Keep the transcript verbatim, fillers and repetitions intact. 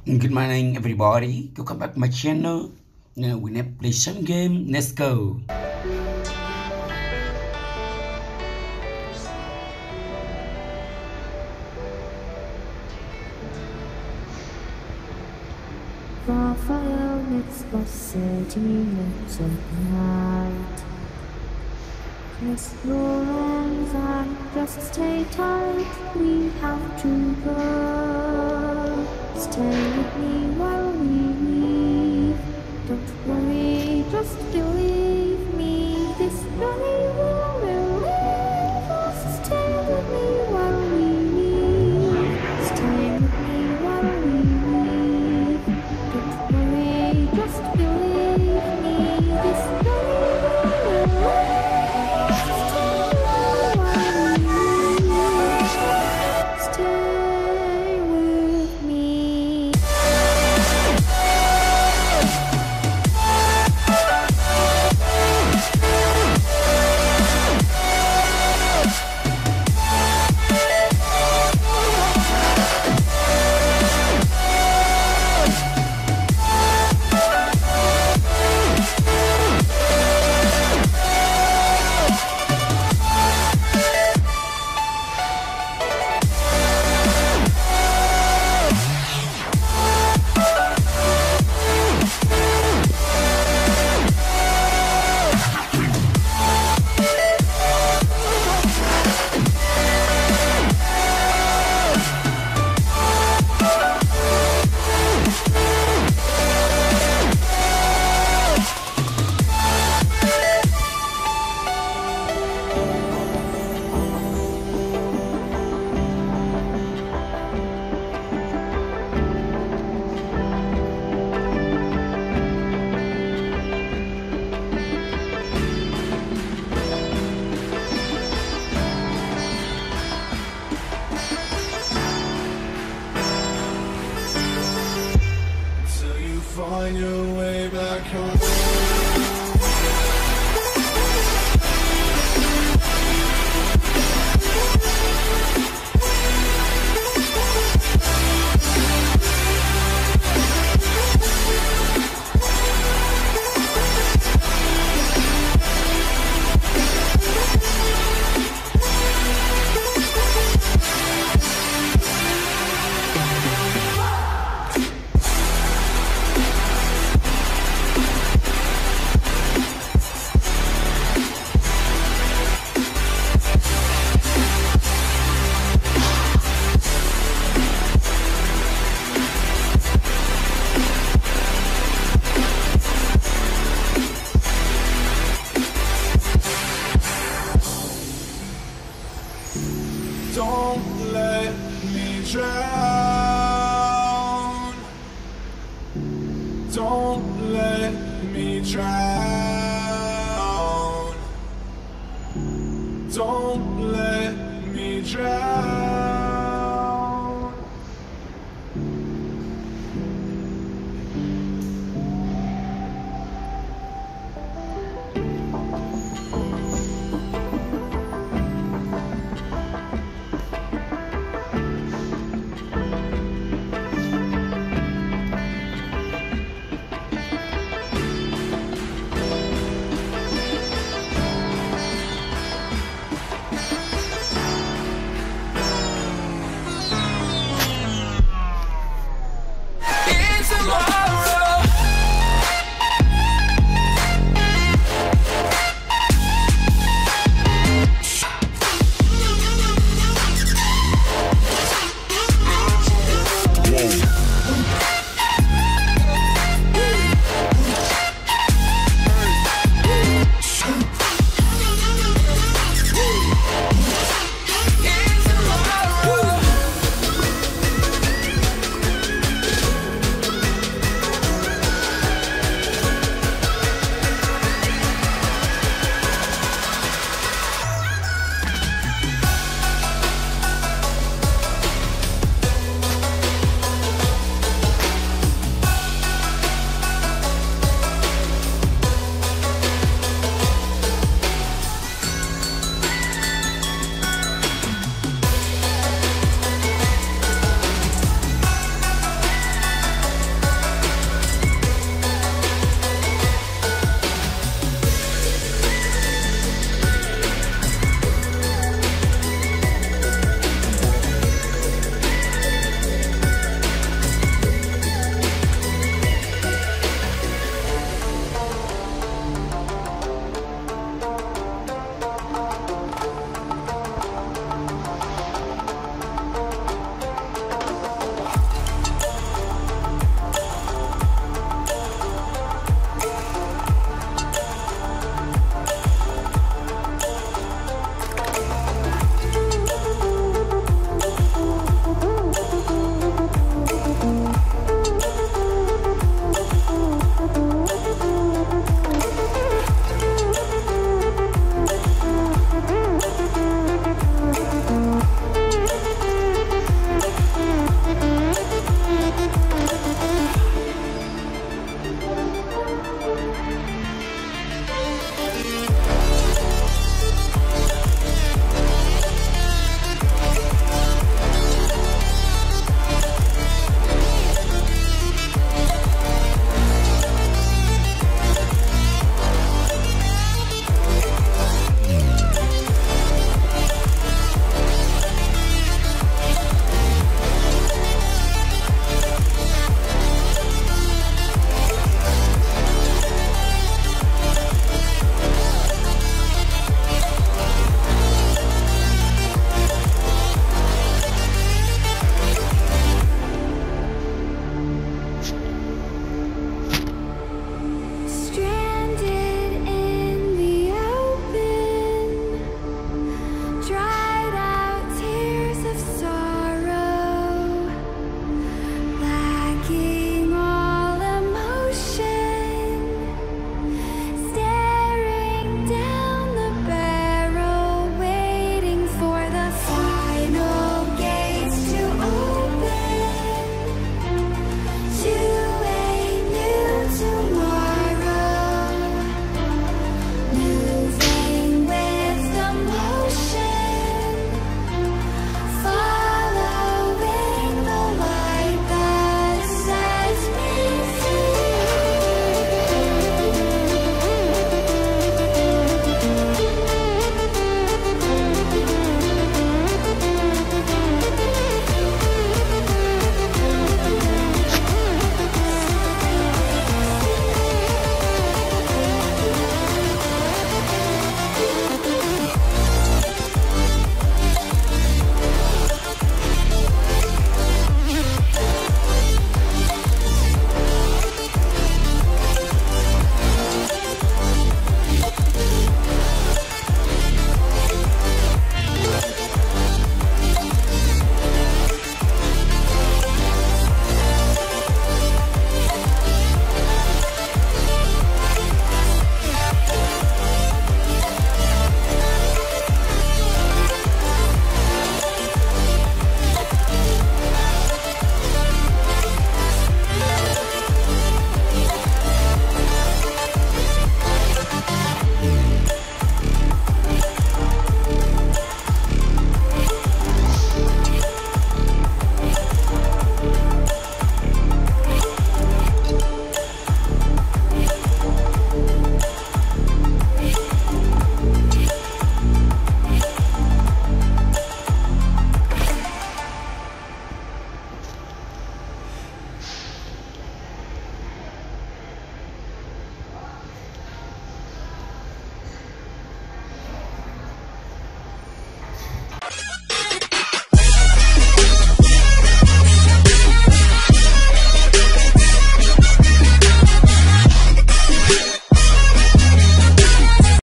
Good morning, everybody. Welcome back to my channel. Now we gonna play some game. Let's go. Raphael makes the city looks at night. Close your eyes and just stay tight. We have to go. Stay with me while we leave. Don't worry, just believe me. This journey will relieve us. Stay with me while we leave. Stay with me while we leave. Don't worry, just believe me. This journey will relieve us. Stay with me while we leave. Stay with me. Till you find your way back home. Don't let me drown. Don't let me drown.